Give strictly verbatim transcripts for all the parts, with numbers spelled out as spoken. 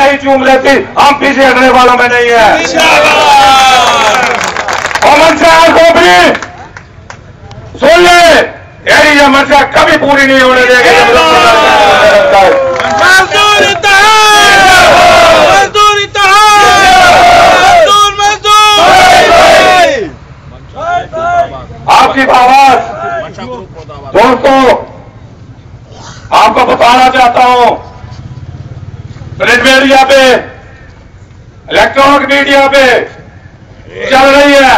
ही चूम लेती, हम पीछे हटने वालों में नहीं है। और मंशा खोपड़ी सुन ले, यही ये मंशा कभी पूरी नहीं होने देगी। मजदूर इत्तेहाद, मजदूर इत्तेहाद, मजदूर मजदूर। आपकी आवाज दोस्तों आपको बताना चाहता हूं, प्रिंट मीडिया पे, इलेक्ट्रॉनिक मीडिया पे चल रही है।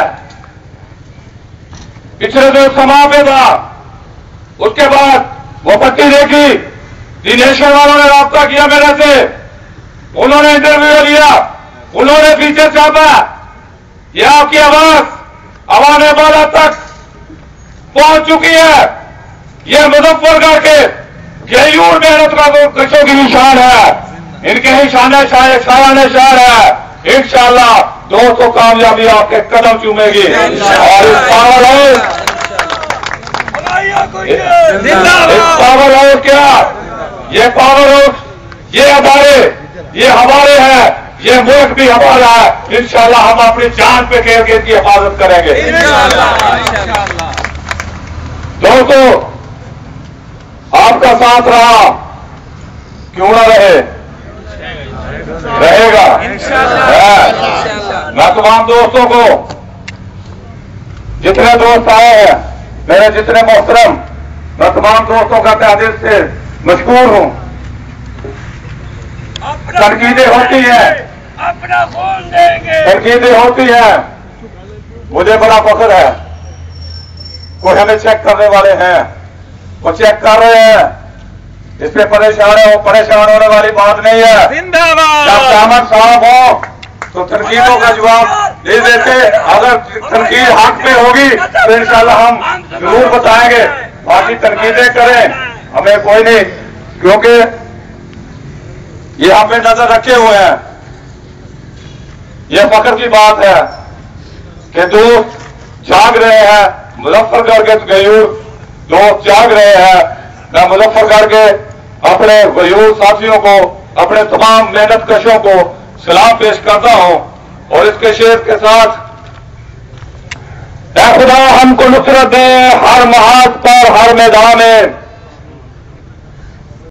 पिछले दिन समा पे था, उसके बाद वो पट्टी देखी, दिनेश्वर वालों ने राब्ता किया मेरे से, उन्होंने इंटरव्यू लिया, उन्होंने फीचर छापा। यह आपकी आवाज आवाने वाला तक पहुंच चुकी है। यह मुजफ्फरगढ़ के गयूर मेहनत का कशों की निशान है, इनके ही शान शायान शान है। इंशाअल्लाह दोस्तों कामयाबी आपके कदम चूमेगी। और इस पावर हाउस इस पावर हाउस क्या, ये पावर हाउस ये हमारे ये हमारे हैं, ये मुल्क भी हमारा है। इंशाअल्लाह हम अपनी जान पे खेल के इसकी हिफाजत करेंगे। दोस्तों आपका साथ रहा, क्यों ना रहे, रहेगा। मैं तमाम दोस्तों को, जितने दोस्त आए हैं, मेरे जितने मोहतरम, मैं तमाम दोस्तों का तहे दिल से मशकूर हूं। तनकीदें होती हैं, अपना खून देंगे, तनकीदें होती हैं, मुझे बड़ा फख्र है। कोई हमें चेक करने वाले हैं, वो चेक कर रहे हैं, इस पे परेशान है, वो परेशान होने वाली बात नहीं है। जब अहमद साहब हो तो तनकीदों का जवाब दे देते, अगर तनकीद हक पे होगी तो इंशाल्लाह हम जरूर बताएंगे। बाकी तनकीदें करें, हमें कोई नहीं, क्योंकि ये हम पे नजर रखे हुए हैं। ये फख्र की बात है कि दोस्त जाग रहे हैं, मुजफ्फरगढ़ के गयूर दोस्त जाग रहे हैं। मैं मुजफ्फरगढ़ के अपने गयूर साथियों को, अपने तमाम मेहनत कशों को सलाम पेश करता हूं और इसके शेर के साथ, ऐ खुदा हमको नुसरत दे हर महाज पर हर मैदान में,